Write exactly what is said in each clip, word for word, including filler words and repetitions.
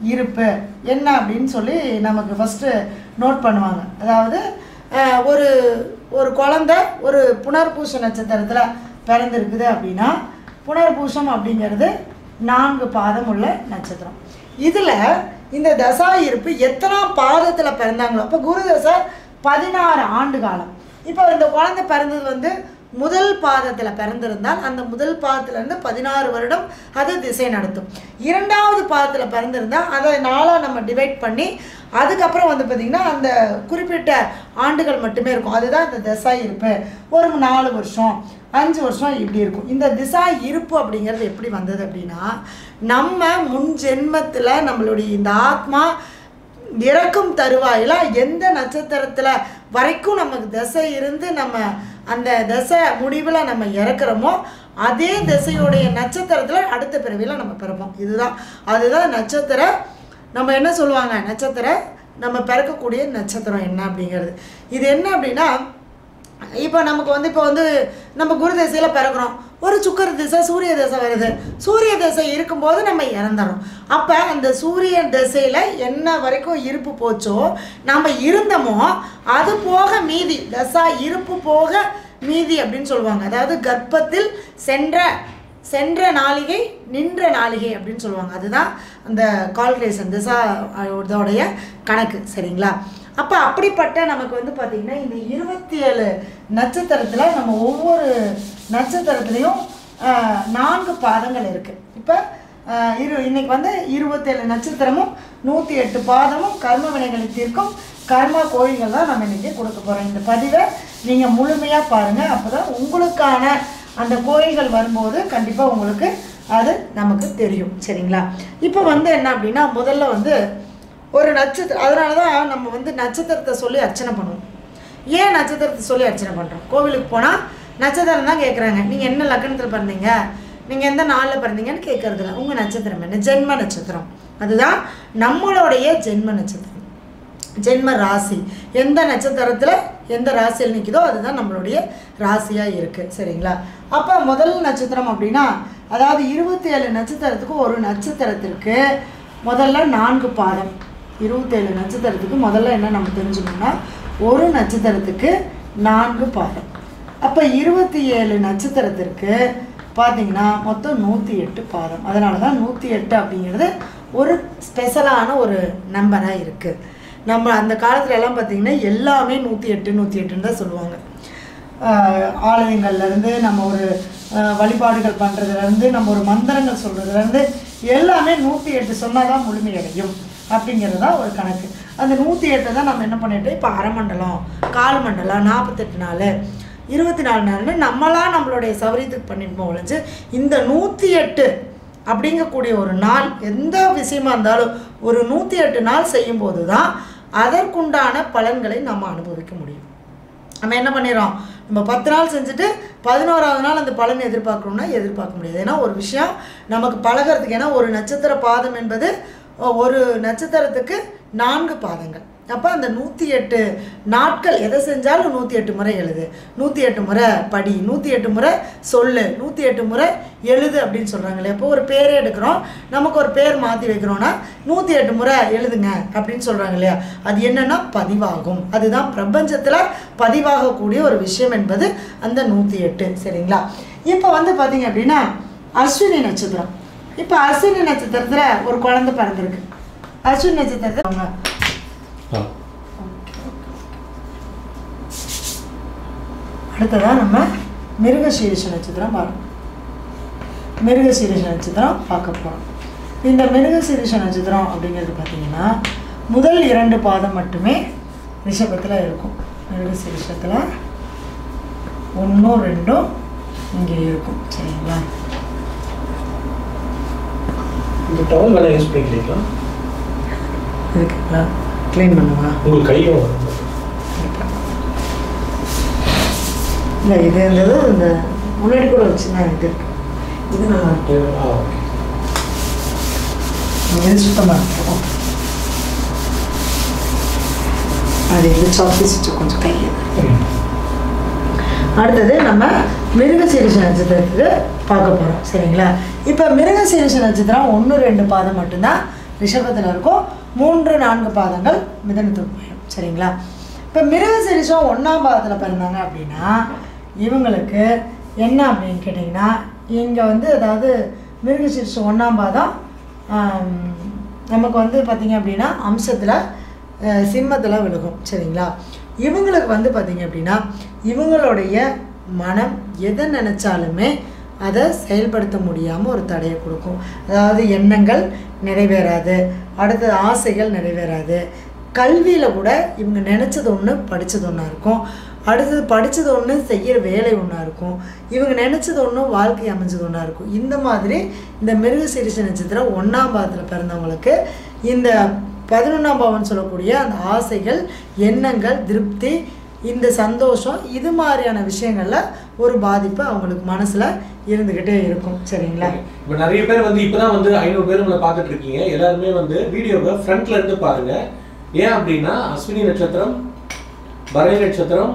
இருப்பு என்ன அப்படின்னு சொல்லி நமக்கு ஃபஸ்ட்டு நோட் பண்ணுவாங்க. அதாவது ஒரு ஒரு குழந்தை ஒரு புனர்பூச நட்சத்திரத்தில் பிறந்திருக்குது அப்படின்னா புனர்பூசம் அப்படிங்கிறது நான்கு பாதம் உள்ள நட்சத்திரம். இதில் இந்த தசா இருப்பு எத்தனாம் பாதத்தில் பிறந்தாங்களோ, அப்போ குரு தசை பதினாறு ஆண்டு காலம். இப்போ இந்த குழந்தை பிறந்தது வந்து முதல் பாதத்தில் பிறந்திருந்தால் அந்த முதல் பாதத்திலேருந்து பதினாறு வருடம் அது திசை நடத்தும். இரண்டாவது பாதத்தில் பிறந்திருந்தால் அதை நாளாக நம்ம டிவைட் பண்ணி அதுக்கப்புறம் வந்து பார்த்திங்கன்னா அந்த குறிப்பிட்ட ஆண்டுகள் மட்டுமே இருக்கும். அதுதான் இந்த திசா இருப்பு. ஒரு நாலு வருஷம் அஞ்சு வருஷம் இப்படி இருக்கும். இந்த திசா இருப்பு அப்படிங்கிறது எப்படி வந்தது அப்படின்னா, நம்ம முன் ஜென்மத்தில் நம்மளுடைய இந்த ஆத்மா இறக்கும் தருவாயில் எந்த நட்சத்திரத்தில் வரைக்கும் நமக்கு திசை இருந்து நம்ம அந்த திசை முடிவில் நம்ம இறக்குறோமோ அதே திசையுடைய நட்சத்திரத்தில் அடுத்த பிறவியில் நம்ம பிறப்போம். இதுதான் அதுதான் நட்சத்திர நம்ம என்ன சொல்லுவாங்க, நட்சத்திர நம்ம பிறக்கக்கூடிய நட்சத்திரம் என்ன அப்படிங்கிறது. இது என்ன அப்படின்னா, இப்போ நமக்கு வந்து இப்போ வந்து நம்ம குரு திசையில் பிறக்கிறோம், ஒரு சுக்கர திசை சூரிய திசை வருது. சூரிய திசை இருக்கும்போது நம்ம இறந்துறோம். அப்போ அந்த சூரிய திசையில் என்ன வரைக்கும் இருப்பு போச்சோ நம்ம இருந்தோமோ அது போக மீதி தசா இருப்பு போக மீதி அப்படின்னு சொல்லுவாங்க. அதாவது கர்ப்பத்தில் சென்ற சென்ற நாளிகை நின்ற நாளிகை அப்படின்னு சொல்லுவாங்க. அதுதான் அந்த கால்குலேஷன் திசா இதோடைய கணக்கு. சரிங்களா? அப்போ அப்படிப்பட்ட நமக்கு வந்து பார்த்திங்கன்னா இந்த இருபத்தி ஏழு நட்சத்திரத்தில் நம்ம ஒவ்வொரு நட்சத்திரத்துலேயும் நான்கு பாதங்கள் இருக்குது. இப்போ இரு இன்றைக்கி வந்து இருபத்தேழு நட்சத்திரமும் நூற்றி எட்டு பாதமும் கர்ம வினைகளை தீர்க்கும் கர்மா கோயில்கள் தான் நம்ம இன்றைக்கி கொடுக்க போகிறோம். இந்த பதிவை நீங்கள் முழுமையாக பாருங்கள். அப்போ தான் உங்களுக்கான அந்த கோயில்கள் வரும்போது கண்டிப்பாக உங்களுக்கு அது நமக்கு தெரியும். சரிங்களா? இப்போ வந்து என்ன அப்படின்னா, முதல்ல வந்து ஒரு நட்சத்திரம், அதனால தான் நம்ம வந்து நட்சத்திரத்தை சொல்லி அர்ச்சனை பண்ணுவோம். ஏன் நட்சத்திரத்தை சொல்லி அர்ச்சனை பண்ணுறோம்? கோவிலுக்கு போனால் நட்சத்திரம் தான் கேட்குறாங்க. நீங்கள் என்ன லக்னத்தில் பிறந்தீங்க, நீங்கள் எந்த நாளில் பிறந்தீங்கன்னு கேட்குறதில்ல. உங்கள் நட்சத்திரம் என்ன? ஜென்ம நட்சத்திரம். அதுதான் நம்மளுடைய ஜென்ம நட்சத்திரம், ஜென்ம ராசி. எந்த நட்சத்திரத்தில் எந்த ராசியில் நிற்குதோ அதுதான் நம்மளுடைய ராசியாக இருக்குது. சரிங்களா? அப்போ முதல் நட்சத்திரம் அப்படின்னா, அதாவது இருபத்தி ஏழு நட்சத்திரத்துக்கு ஒரு நட்சத்திரத்திற்கு முதல்ல நான்கு பாதம். இருபத்தேழு நட்சத்திரத்துக்கு முதல்ல என்ன நம்ம தெரிஞ்சுக்கணும்னா, ஒரு நட்சத்திரத்துக்கு நான்கு பாதம். அப்போ இருபத்தி ஏழு நட்சத்திரத்திற்கு பார்த்திங்கன்னா மொத்தம் நூற்றி எட்டு பாதம். அதனால தான் நூற்றி எட்டு அப்படிங்கிறது ஒரு ஸ்பெஷலான ஒரு நம்பராக இருக்குது. நம்ம அந்த காலத்துல எல்லாம் பார்த்திங்கன்னா எல்லாமே நூற்றி எட்டு நூற்றி எட்டுன்னு தான் சொல்லுவாங்க. ஆலயங்கள்லேருந்து நம்ம ஒரு வழிபாடுகள் பண்ணுறதுலேருந்து நம்ம ஒரு மந்திரங்கள் சொல்கிறதுலேருந்து எல்லாமே நூற்றி எட்டு சொன்னால் தான் முழுமையடையும் அப்படிங்கிறது தான் ஒரு கணக்கு. அந்த நூற்றி எட்டை தான் நம்ம என்ன பண்ணிட்டோம், இப்போ அரை மண்டலம், கால் மண்டலம், நாற்பத்தெட்டு நாள், இருபத்தி நாலு நாள்னு நம்மளாம் நம்மளுடைய சௌரியத்துக்கு பண்ணிட்டு ஒழிஞ்சு இந்த நூற்றி எட்டு அப்படிங்கக்கூடிய ஒரு நாள் எந்த விஷயமா இருந்தாலும் ஒரு நூற்றி எட்டு நாள் செய்யும்போது தான் அதற்குண்டான பலன்களை நம்ம அனுபவிக்க முடியும். நம்ம என்ன பண்ணிடுறோம், நம்ம பத்து நாள் செஞ்சுட்டு பதினோராவது நாள் அந்த பலன் எதிர்பார்க்கணும்னா எதிர்பார்க்க முடியாது. ஏன்னா ஒரு விஷயம் நமக்கு பழகிறதுக்கு, ஏன்னா ஒரு நட்சத்திர பாதம் என்பது ஒரு நட்சத்திரத்துக்கு நான்கு பாதங்கள். அப்போ அந்த நூற்றி எட்டு நாட்கள் எதை செஞ்சாலும் நூற்றி எட்டு முறை எழுது, நூற்றி எட்டு முறை படி, நூற்றி எட்டு முறை சொல்லு, நூற்றி எட்டு முறை எழுது அப்படின்னு சொல்கிறாங்களே. இப்போ ஒரு பேரே எடுக்கிறோம், நமக்கு ஒரு பேர் மாற்றி வைக்கிறோன்னா நூற்றி எட்டு முறை எழுதுங்க அப்படின்னு சொல்கிறாங்க இல்லையா. அது என்னென்னா பதிவாகும். அதுதான் பிரபஞ்சத்தில் பதிவாகக்கூடிய ஒரு விஷயம் என்பது அந்த நூற்றி எட்டு. சரிங்களா? இப்போ வந்து பார்த்திங்க அப்படின்னா அஸ்வினி நட்சத்திரம். இப்போ அஸ்வினி நட்சத்திரத்தில் ஒரு குழந்தை பிறந்திருக்கு. அஸ்வினி நட்சத்திரத்தில் அவங்க அடுத்ததான் நம்ம மிருகசீரிஷ நட்சத்திரம் பார்க்கணும். மிருகசீரிஷ நட்சத்திரம் பார்க்க போகிறோம். இந்த மிருகசீரிஷ நட்சத்திரம் அப்படிங்கிறது பார்த்திங்கன்னா முதல் இரண்டு பாதம் மட்டுமே ரிஷபத்தில் இருக்கும். மிருகசீரிஷத்தில் ஒன்றும் ரெண்டும் இங்கே இருக்கும். சரிங்களா? இந்த டவல் வேலை யூஸ் பண்ணிக்கிறீங்களா? இருக்குங்களா? க்ளீன் பண்ணுவா உங்களுக்கு கையும் வரும் இல்லை. இது இருந்தது இந்த முன்னாடி கூட வச்சுன்னா இது இருக்கு. இது நல்லா இருக்கு. இது சுத்தமாக இருக்கும். அது இது சாப்பிட்டு கொஞ்சம் கை. அடுத்தது நம்ம மிருகசீரிஷ நட்சத்திரத்துக்கு பார்க்க போகிறோம். சரிங்களா? இப்போ மிருகசீரிஷ நட்சத்திரம் ஒன்று ரெண்டு பாதம் மட்டும்தான் ரிஷபத்தில் இருக்கும். மூன்று நான்கு பாதங்கள் மிதனத்துக்கு போயிடும். சரிங்களா? இப்போ மிருகசீரிஷம் ஒன்றாம் பாதத்தில் பிறந்தாங்க அப்படின்னா இவங்களுக்கு என்ன அப்படின்னு கேட்டிங்கன்னா, இங்கே வந்து அதாவது மிருகசீரிஷம் ஒன்றாம் பாதம் நமக்கு வந்து பார்த்திங்க அப்படின்னா அம்சத்தில் சிம்மத்தில் விழுகும். சரிங்களா? இவங்களுக்கு வந்து பார்த்திங்க அப்படின்னா இவங்களுடைய மனம் எதை நினச்சாலுமே அதை செயல்படுத்த முடியாமல் ஒரு தடையை கொடுக்கும். அதாவது எண்ணங்கள் நிறைவேறாது, அடுத்தது ஆசைகள் நிறைவேறாது. கல்வியில் கூட இவங்க நினச்சது ஒன்று படித்தது ஒன்றா இருக்கும், அடுத்தது படித்தது ஒன்று செய்கிற வேலை ஒன்றா இருக்கும், இவங்க நினச்சது ஒன்று வாழ்க்கை அமைஞ்சது ஒன்றா இருக்கும். இந்த மாதிரி இந்த மிருகசீரிஷ நட்சத்திரம் ஒன்றாம் பாதத்தில் பிறந்தவங்களுக்கு இந்த பதினொன்றாம் பாவம்னு சொல்லக்கூடிய அந்த ஆசைகள், எண்ணங்கள், திருப்தி, இந்த சந்தோஷம், இது மாதிரியான விஷயங்களில் ஒரு பாதிப்பு அவங்களுக்கு மனசில் இருந்துக்கிட்டே இருக்கும். சரிங்களா? இப்போ நிறைய பேர் வந்து இப்போ தான் வந்து ஐநூறு பேர் உங்களை பார்த்துட்டு இருக்கீங்க. எல்லாருமே வந்து வீடியோவை ஃப்ரண்ட்ல இருந்து பாருங்கள். ஏன் அப்படின்னா அஸ்வினி நட்சத்திரம், பரணி நட்சத்திரம்,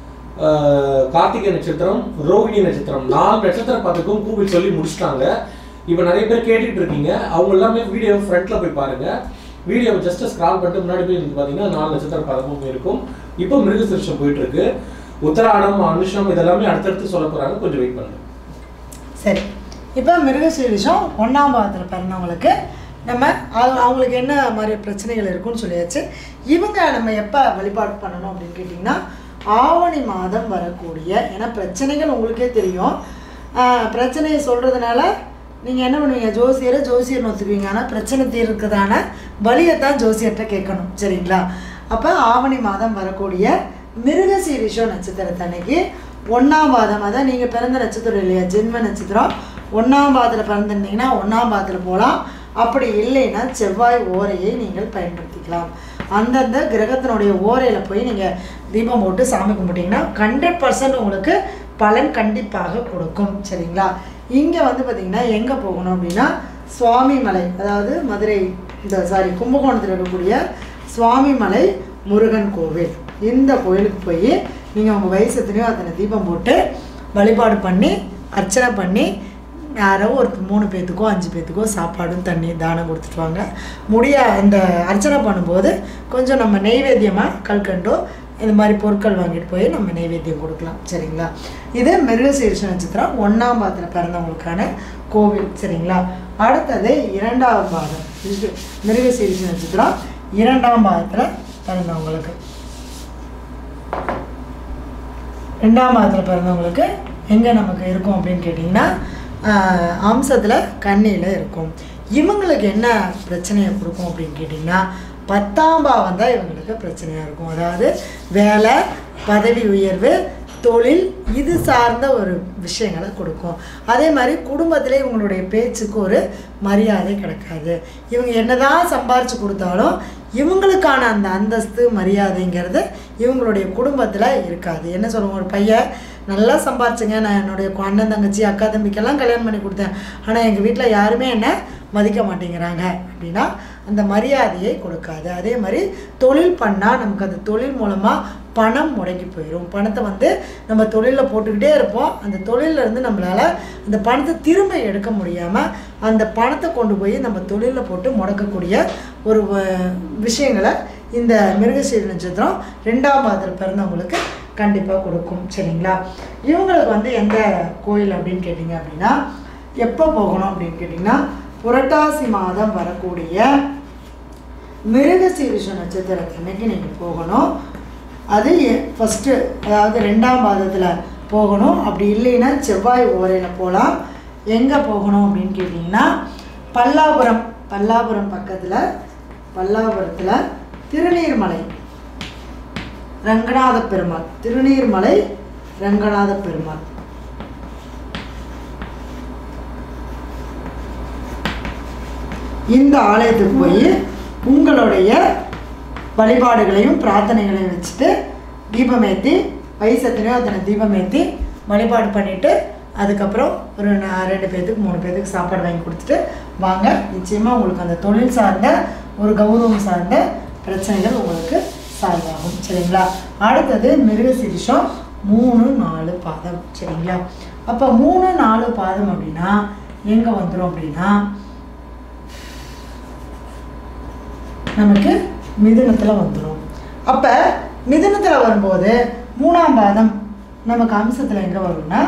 கார்த்திகை நட்சத்திரம், ரோகிணி நட்சத்திரம் நாலு நட்சத்திர பார்த்துக்கும் கூகுள் சொல்லி முடிச்சிட்டாங்க. இப்போ நிறைய பேர் கேட்டுட்டு இருக்கீங்க. அவங்க எல்லாமே வீடியோ ஃப்ரண்ட்ல போய் பாருங்க. வீடியோ ஜஸ்ட் ஸ்க்ரால் பண்ணிட்டு முன்னாடி போய் பார்த்தீங்கன்னா நாலு நட்சத்திர பதமும் இருக்கும். இப்போ மிருகசீரிஷம் போயிட்டு இருக்கு. உத்தராடம், அனுஷம் இதெல்லாமே அடுத்தடுத்து சொல்ல போறாங்க. கொஞ்சம் வெயிட் பண்ணுங்க. சரி, இப்போ மிருகசீரிஷம் ஒன்றாம் பாதத்தில் பிறந்தவங்களுக்கு நம்ம அவங்களுக்கு என்ன மாதிரி பிரச்சனைகள் இருக்குன்னு சொல்லியாச்சு. இவங்க நம்ம எப்போ வழிபாடு பண்ணணும் அப்படின்னு கேட்டிங்கன்னா ஆவணி மாதம் வரக்கூடிய, ஏன்னா பிரச்சனைகள் உங்களுக்கே தெரியும். பிரச்சனையை சொல்கிறதுனால நீங்கள் என்ன பண்ணுவீங்க, ஜோசியரை ஜோசியர் ஒத்துக்குவீங்க. ஆனால் பிரச்சனை தீர்க்கிறதான வழியை தான் ஜோசியர்கிட்ட கேட்கணும். சரிங்களா? அப்போ ஆவணி மாதம் வரக்கூடிய மிருகசீரிஷம் நட்சத்திரத்தன்னைக்கு ஒன்றாம் பாதம், அதான் நீங்கள் பிறந்த நட்சத்திரம் இல்லையா, ஜென்ம நட்சத்திரம், ஒன்றாம் பாதத்தில் பிறந்திருந்தீங்கன்னா ஒன்றாம் பாதத்தில் போகலாம். அப்படி இல்லைன்னா செவ்வாய் ஓரையை நீங்கள் பயன்படுத்திக்கலாம். அந்தந்த கிரகத்தினுடைய ஓரையில் போய் நீங்கள் தீபம் போட்டு சாமி கும்பிட்டிங்கன்னா ஹண்ட்ரட் பர்சன்ட் உங்களுக்கு பலன் கண்டிப்பாக கொடுக்கும். சரிங்களா? இங்கே வந்து பார்த்திங்கன்னா எங்கே போகணும் அப்படின்னா சுவாமிமலை, அதாவது மதுரை இந்த சாரி கும்பகோணத்தில் இருக்கக்கூடிய சுவாமிமலை முருகன் கோவில், இந்த கோவிலுக்கு போய் நீங்கள் உங்கள் வயசுலையோ அத்தனை தீபம் போட்டு வழிபாடு பண்ணி அர்ச்சனை பண்ணி யாரோ ஒரு மூணு பேர்த்துக்கோ அஞ்சு பேர்த்துக்கோ சாப்பாடும் தண்ணி தானம் கொடுத்துட்டு வாங்க. முடிய அந்த அர்ச்சனை பண்ணும்போது கொஞ்சம் நம்ம நெய்வேத்தியமாக கல்கண்டோ இந்த மாதிரி பொருட்கள் வாங்கிட்டு போய் நம்ம நெய்வேத்தியம் கொடுக்கலாம். சரிங்களா? இது மிருகசீரிஷ நட்சத்திரம் ஒன்றாம் பாதத்தில் பிறந்தவங்களுக்கான கோவில். சரிங்களா? அடுத்தது இரண்டாம் பாதம், மிருகசீரிஷ நட்சத்திரம் இரண்டாம் பாதத்தில் பிறந்தவங்களுக்கு ரெண்டாம் பாதத்தில் பிறந்தவங்களுக்கு எங்கே நமக்கு இருக்கும் அப்படின்னு கேட்டிங்கன்னா அம்சத்தில் கண்ணியில் இருக்கும். இவங்களுக்கு என்ன பிரச்சனையை கொடுக்கும் அப்படின்னு கேட்டிங்கன்னா பத்தாம் பாவம் தான் இவங்களுக்கு பிரச்சனையாக இருக்கும். அதாவது வேலை, பதவி உயர்வு, தொழில், இது சார்ந்த ஒரு விஷயங்களை கொடுக்கும். அதே மாதிரி குடும்பத்தில் இவங்களுடைய பேச்சுக்கு ஒரு மரியாதை கிடைக்காது. இவங்க என்னதான் சம்பாரித்து கொடுத்தாலும் இவங்களுக்கான அந்த அந்தஸ்து மரியாதைங்கிறது இவங்களுடைய குடும்பத்தில் இருக்காது. என்ன சொல்லுவாங்க, ஒரு பையன் நல்லா சம்பாரிச்சுங்க, நான் என்னுடைய அண்ணன் தங்கச்சி அக்கா தம்பிக்கெல்லாம் கல்யாணம் பண்ணி கொடுத்தேன், ஆனால் எங்கள் வீட்டில் யாருமே என்னை மதிக்க மாட்டேங்கிறாங்க அப்படின்னா அந்த மரியாதையை கொடுக்காது. அதே மாதிரி தொழில் பண்ணால் நமக்கு அந்த தொழில் மூலமாக பணம் முடங்கி போயிடும். பணத்தை வந்து நம்ம தொழிலில் போட்டுக்கிட்டே இருப்போம். அந்த தொழிலிருந்து நம்மளால் அந்த பணத்தை திரும்ப எடுக்க முடியாமல் அந்த பணத்தை கொண்டு போய் நம்ம தொழிலில் போட்டு முடக்கக்கூடிய ஒரு விஷயங்களை இந்த மிருகசீரிஷ நட்சத்திரம் ரெண்டாம் பாதத்தில் பிறந்தவங்களுக்கு கண்டிப்பாக கொடுக்கும். சரிங்களா? இவங்களுக்கு வந்து எந்த கோயில் அப்படின்னு கேட்டிங்க அப்படின்னா எப்போ போகணும் அப்படின்னு கேட்டிங்கன்னா புரட்டாசி மாதம் வரக்கூடிய மிருகசீரிஷ நட்சத்திரத்தன்னைக்கு நீங்கள் போகணும். அது ஃபஸ்ட்டு, அதாவது ரெண்டாம் பாதத்தில் போகணும். அப்படி இல்லைன்னா செவ்வாய் ஓரையில் போகலாம். எங்கே போகணும் அப்படின்னு கேட்டிங்கன்னா பல்லாபுரம், பல்லாபுரம் பக்கத்தில் பல்லாபுரத்தில் திருநீர்மலை ரங்கநாத பெருமாள், திருநீர்மலை ரங்கநாத பெருமாள், இந்த ஆலயத்துக்கு போய் உங்களுடைய வழிபாடுகளையும் பிரார்த்தனைகளையும் வச்சுட்டு தீபமேற்றி வயசத்தினையோ அத்தனை தீபமேற்றி வழிபாடு பண்ணிவிட்டு அதுக்கப்புறம் ஒரு ரெண்டு பேர்த்துக்கு மூணு பேர்த்துக்கு சாப்பாடு வாங்கி கொடுத்துட்டு வாங்க. நிச்சயமாக உங்களுக்கு அந்த தொழில் சார்ந்த ஒரு கௌரவம் சார்ந்த பிரச்சனைகள் உங்களுக்கு சால்வ் ஆகும். சரிங்களா? அடுத்தது மிருகசீரிஷம் மூணு நாலு பாதம். சரிங்களா? அப்போ மூணு நாலு பாதம் அப்படின்னா எங்கே வந்துடும் அப்படின்னா நமக்கு மிதுனத்தில் வந்துடும். அப்போ மிதுனத்தில் வரும்போது மூணாம் பாதம் நமக்கு அம்சத்தில் எங்கே வரும்னா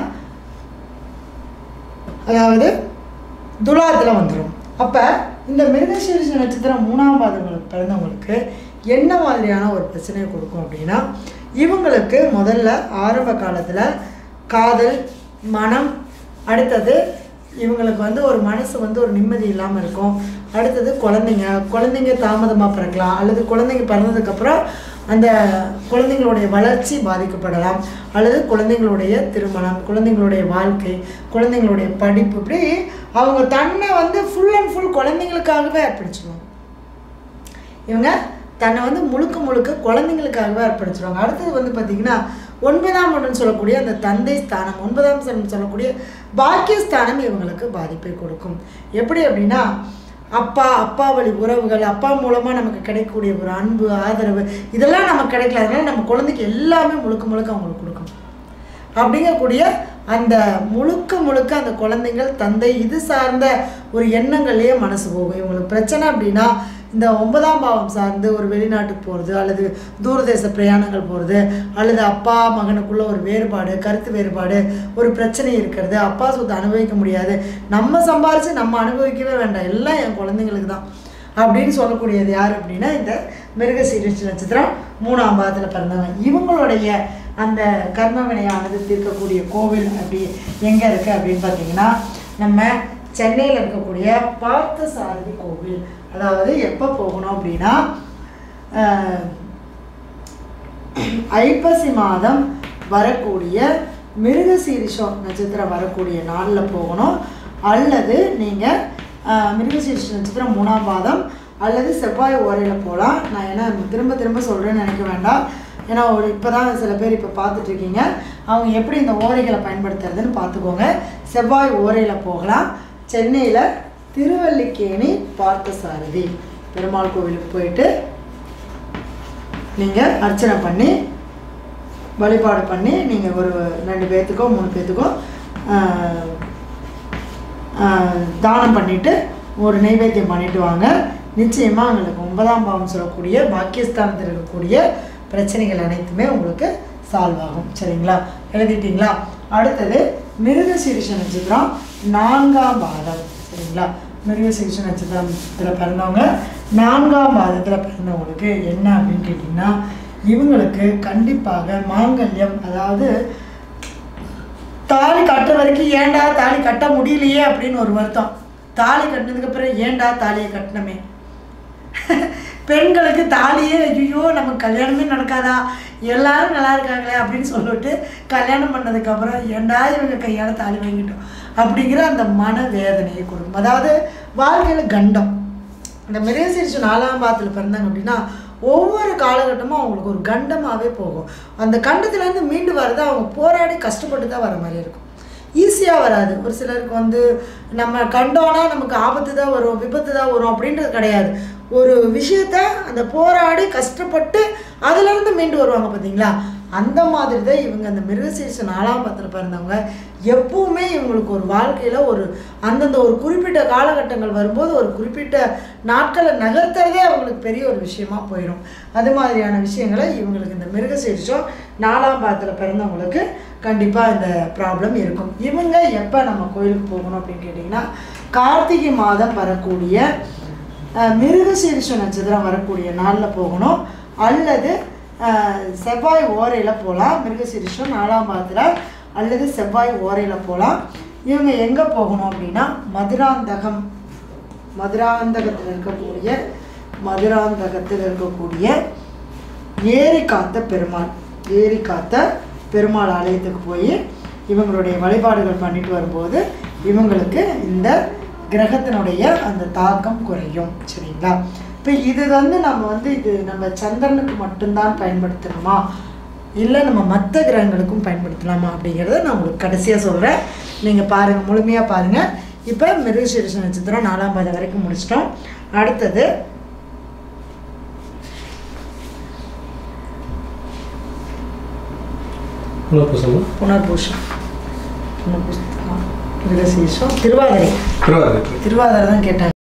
அதாவது துலாத்தில் வந்துடும். அப்போ இந்த மிருகசீரிஷ நட்சத்திரம் மூணாம் பாதங்களுக்கு பிறந்தவங்களுக்கு என்ன மாதிரியான ஒரு பிரச்சனையை கொடுக்கும் அப்படின்னா, இவங்களுக்கு முதல்ல ஆரம்ப காலத்தில் காதல், மனம், அடுத்தது இவங்களுக்கு வந்து ஒரு மனசு வந்து ஒரு நிம்மதி இல்லாமல் இருக்கும். அடுத்தது குழந்தைங்க குழந்தைங்க தாமதமாக பிறக்கலாம், அல்லது குழந்தைங்க பிறந்ததுக்கப்புறம் அந்த குழந்தைங்களுடைய வளர்ச்சி பாதிக்கப்படலாம், அல்லது குழந்தைங்களுடைய திருமணம், குழந்தைங்களுடைய வாழ்க்கை, குழந்தைங்களுடைய படிப்பு, இப்படி அவங்க தன்னை வந்து ஃபுல் அண்ட் ஃபுல் குழந்தைங்களுக்காகவே அர்ப்பணிச்சிடுவாங்க. இவங்க தன்னை வந்து முழுக்க முழுக்க குழந்தைங்களுக்காகவே அர்ப்பணிச்சிடுவாங்க. அடுத்தது வந்து பார்த்திங்கன்னா ஒன்பதாம் இடம்னு சொல்லக்கூடிய அந்த தந்தை ஸ்தானம், ஒன்பதாம் ஸ்தானம் சொல்லக்கூடிய பாக்கியஸ்தானம் இவங்களுக்கு பாதிப்பை கொடுக்கும். எப்படி அப்படின்னா, அப்பா அப்பா வழி உறவுகள், அப்பா மூலமாக நமக்கு கிடைக்கக்கூடிய ஒரு அன்பு, ஆதரவு, இதெல்லாம் நமக்கு கிடைக்கல. அதனால் நம்ம குழந்தைக்கு எல்லாமே முழுக்க முழுக்க அவங்களுக்கு கொடுக்கணும். அப்படிங்கக்கூடிய அந்த முழுக்க முழுக்க அந்த குழந்தைகள் தந்தை இது சார்ந்த ஒரு எண்ணங்கள்லேயே மனசு போகும். இவங்களுக்கு பிரச்சனை அப்படின்னா இந்த ஒன்பதாம் பாவம் சார்ந்து ஒரு வெளிநாட்டுக்கு போகிறது, அல்லது தூரதேச பிரயாணங்கள் போகிறது, அல்லது அப்பா மகனுக்குள்ள ஒரு வேறுபாடு, கருத்து வேறுபாடு, ஒரு பிரச்சனை இருக்கிறது, அப்பா சொத்தை அனுபவிக்க முடியாது, நம்ம சம்பாரித்து நம்ம அனுபவிக்கவே வேண்டாம், எல்லாம் என் குழந்தைங்களுக்கு தான் அப்படின்னு சொல்லக்கூடியது யார் அப்படின்னா இந்த மிருகசீரிஷ நட்சத்திரம் மூணாம் பாதத்தில் பிறந்தவங்க. இவங்களுடைய அந்த கர்ம வினையானது தீர்க்கக்கூடிய கோவில் அப்படி எங்கே இருக்குது அப்படின்னு பார்த்தீங்கன்னா, நம்ம சென்னையில் இருக்கக்கூடிய பார்த்தசாரதி கோவில். அதாவது எப்போ போகணும் அப்படின்னா ஐப்பசி மாதம் வரக்கூடிய மிருகசீரிஷம் நட்சத்திரம் வரக்கூடிய நாளில் போகணும். அல்லது நீங்கள் மிருகசீரிஷ நட்சத்திரம் மூணாம் பாதம் அல்லது செவ்வாய் ஓரையில் போகலாம். நான் ஏன்னா திரும்ப திரும்ப சொல்கிறேன்னு நினைக்க வேண்டாம். ஏன்னா ஒரு இப்போ தான் சில பேர் இப்போ பார்த்துட்ருக்கீங்க, அவங்க எப்படி இந்த ஓரைகளை பயன்படுத்துறதுன்னு பார்த்துக்கோங்க. செவ்வாய் ஓரையில் போகலாம். சென்னையில் திருவல்லிக்கேணி பார்த்தசாரதி பெருமாள் கோவிலுக்கு போயிட்டு நீங்கள் அர்ச்சனை பண்ணி வழிபாடு பண்ணி நீங்கள் ஒரு ரெண்டு பேர்த்துக்கோ மூணு பேர்த்துக்கோ தானம் பண்ணிவிட்டு ஒரு நைவேத்தியம் பண்ணிட்டு வாங்க. நிச்சயமாக உங்களுக்கு ஒன்பதாம் பாவம் சொல்லக்கூடிய பாக்கியஸ்தானத்தில் இருக்கக்கூடிய பிரச்சனைகள் அனைத்துமே உங்களுக்கு சால்வ் ஆகும். சரிங்களா? எழுதிட்டீங்களா? அடுத்தது மிருகசீரிஷ நட்சத்திரம் நான்காம் பாதம். சரிங்களா? மிருகசீரிஷ நட்சத்திரத்தில் பிறந்தவங்க நான்காம் பாதத்தில் பிறந்தவங்களுக்கு என்ன அப்படின்னு கேட்டிங்கன்னா, இவங்களுக்கு கண்டிப்பாக மாங்கல்யம், அதாவது தாலி கட்டுற வரைக்கும் ஏண்டா தாலி கட்ட முடியலையே அப்படின்னு ஒரு வருத்தம். தாலி கட்டினதுக்கப்புறம் ஏண்டா தாலியை கட்டினமே. பெண்களுக்கு தாலியே ஐயோ நமக்கு கல்யாணமே நடக்காதா, எல்லாரும் நல்லா இருக்காங்களே அப்படின்னு சொல்லிட்டு கல்யாணம் பண்ணதுக்கப்புறம் ஏண்டா இவங்க கையால் தாலி வாங்கிட்டோம் அப்படிங்கிற அந்த மன வேதனையை கொடுக்கும். அதாவது வாழ்க்கையில் கண்டம். இந்த மிருகசீரிஷ நாலாம் பாதத்தில் பிறந்தாங்க அப்படின்னா ஒவ்வொரு காலகட்டமும் அவங்களுக்கு ஒரு கண்டமாகவே போகும். அந்த கண்டத்துலேருந்து மீண்டு வர்றது அவங்க போராடி கஷ்டப்பட்டு தான் வர மாதிரி இருக்கும். ஈஸியாக வராது. ஒரு சிலருக்கு வந்து நம்ம கண்டோன்னா நமக்கு ஆபத்து தான் வரும், விபத்து தான் வரும் அப்படின்றது கிடையாது. ஒரு விஷயத்த அந்த போராடி கஷ்டப்பட்டு அதிலேருந்து மீண்டு வருவாங்க பார்த்தீங்களா, அந்த மாதிரி தான் இவங்க அந்த மிருகசீரிஷ நாலாம் பாதத்தில் பிறந்தவங்க. எப்பவுமே இவங்களுக்கு ஒரு வாழ்க்கையில் ஒரு அந்தந்த ஒரு குறிப்பிட்ட காலகட்டங்கள் வரும்போது ஒரு குறிப்பிட்ட நாட்களை நகர்த்துறதே அவங்களுக்கு பெரிய ஒரு விஷயமா போயிடும். அது மாதிரியான விஷயங்களை இவங்களுக்கு இந்த மிருகசீரிஷம் நாலாம் பாதத்தில் பிறந்தவங்களுக்கு கண்டிப்பாக இந்த ப்ராப்ளம் இருக்கும். இவங்க எப்போ நம்ம கோயிலுக்கு போகணும் அப்படின்னு கேட்டிங்கன்னா, கார்த்திகை மாதம் வரக்கூடிய மிருகசீரிஷ நட்சத்திரம் வரக்கூடிய நாளில் போகணும். அல்லது செவ்வாய் ஓரையில் போகலாம். மிருகசீரிஷம் நாலாம் பாதத்தில் அல்லது செவ்வாய் ஓரையில் போகலாம். இவங்க எங்கே போகணும் அப்படின்னா மதுராந்தகம், மதுராந்தகத்தில் இருக்கக்கூடிய மதுராந்தகத்தில் இருக்கக்கூடிய ஏரி காத்த பெருமாள், ஏரி காத்த பெருமாள் ஆலயத்துக்கு போய் இவங்களுடைய வழிபாடுகள் பண்ணிட்டு வரும்போது இவங்களுக்கு இந்த கிரகத்தினுடைய அந்த தாக்கம் குறையும். சரிங்களா? இப்போ இது வந்து நம்ம வந்து இது நம்ம சந்திரனுக்கு மட்டும்தான் பயன்படுத்தணுமா, இல்லை நம்ம மற்ற கிரகங்களுக்கும் பயன்படுத்தலாமா அப்படிங்கிறத நான் உங்களுக்கு கடைசியாக சொல்கிறேன். நீங்கள் பாருங்கள், முழுமையாக பாருங்கள். இப்போ மிருகசீரிஷ நட்சத்திரம் நாலாம் பாதம் வரைக்கும் முடிச்சிட்டோம். அடுத்தது புனர்பூசம் புனர்பூசம் புனர்பூசம் மிருகசீரிஷம் திருவாதிரை திருவாதிரை திருவாதிரை தான் கேட்டாங்க.